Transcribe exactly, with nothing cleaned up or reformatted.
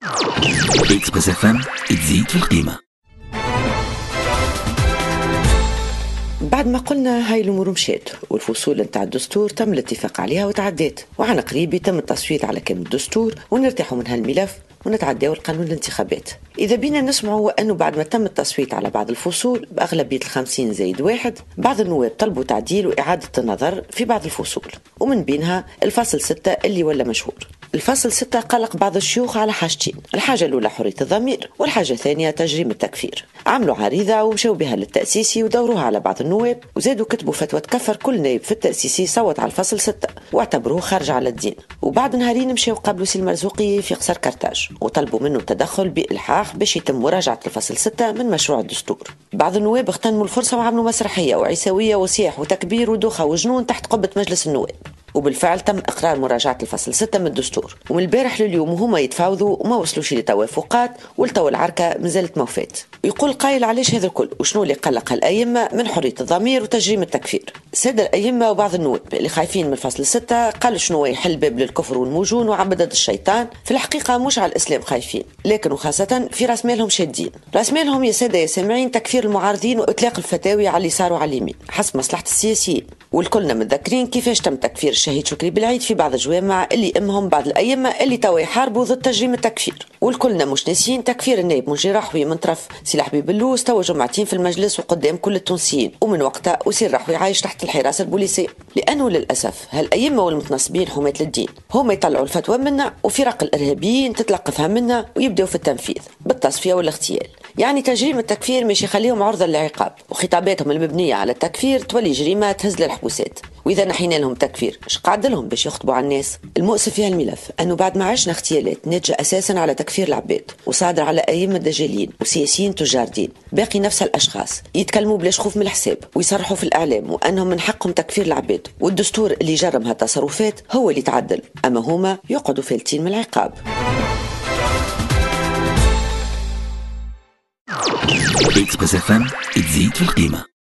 إكسبريس اف ام تزيد في القيمة. بعد ما قلنا هاي الأمور مشات والفصول نتاع الدستور تم الاتفاق عليها وتعدات، وعن قريب يتم التصويت على كامل الدستور ونرتاحوا من هالملف ونتعداو القانون الانتخابات. إذا بينا نسمعوا أنه بعد ما تم التصويت على بعض الفصول بأغلبية الخمسين زايد واحد، بعض النواب طلبوا تعديل وإعادة النظر في بعض الفصول، ومن بينها الفصل ستة اللي ولا مشهور. الفصل ستة قلق بعض الشيوخ على حاجتين، الحاجة الأولى حرية الضمير، والحاجة الثانية تجريم التكفير. عملوا عريضة ومشوا بها للتأسيسي ودوروها على بعض النواب، وزادوا كتبوا فتوى تكفر كل نائب في التأسيسي صوت على الفصل ستة واعتبروه خارج على الدين. وبعد نهارين مشوا قابلوا سي المرزوقي في قصر كرتاج وطلبوا منه التدخل بإلحاح باش يتم مراجعة الفصل ستة من مشروع الدستور. بعض النواب اغتنموا الفرصة وعملوا مسرحية وعيسوية وصياح وتكبير ودوخة وجنون تحت قبة مجلس النواب، وبالفعل تم إقرار مراجعة الفصل ستة من الدستور. ومن البارح لليوم وهما يتفاوضوا وما وصلوش لتوافقات، والتو العركة مازالت موفات. يقول قائل علاش هذا الكل وشنو اللي قلق الأئمة من حرية الضمير وتجريم التكفير. السادة الأئمة وبعض النواب اللي خايفين من الفصل ستة قالوا شنو يحل باب للكفر والموجون وعبدة الشيطان. في الحقيقة مش على الإسلام خايفين، لكن وخاصة في راس مالهم شادين. راس مالهم يا سادة يا سامعين تكفير المعارضين وإطلاق الفتاوي على اليسار وعلى اليمين حسب مصلحة السياسيين. والكلنا متذكرين كيفاش تم تكفير الشهيد شكري بالعيد في بعض الجوامع اللي امهم بعض الأئمة اللي توا يحاربوا ضد تجريم التكفير. والكلنا مش ناسيين تكفير النائب منجي رحوي من طرف سي حبيب اللوز توا جمعتين في المجلس وقدام كل التونسيين، ومن وقتها وسير رحوي عايش تحت الحراسة البوليسية. لأنه للأسف هالأئمة والمتنصبين حماة للدين هم يطلعوا الفتوى منا وفرق الإرهابيين تتلقفها منا ويبدأوا في التنفيذ بالتصفية والاغتيال. يعني تجريم التكفير مش يخليهم عرضة للعقاب، وخطاباتهم المبنية على التكفير تولي جريمة تهز للحبوسات. وإذا نحينا لهم تكفير اش قعد لهم باش يخطبوا على الناس؟ المؤسف في هالملف أنه بعد ما عشنا اغتيالات ناتجة أساسا على تكفير العباد وصادر على أئمة دجالين وسياسيين تجار دين، باقي نفس الأشخاص يتكلموا بلاش خوف من الحساب ويصرحوا في الإعلام وأنهم من حقهم تكفير العباد، والدستور اللي جرم هالتصرفات هو اللي تعدل، أما هما يقعدوا فالتين من العقاب. إكسبريس اف ام تزيد في القيمة.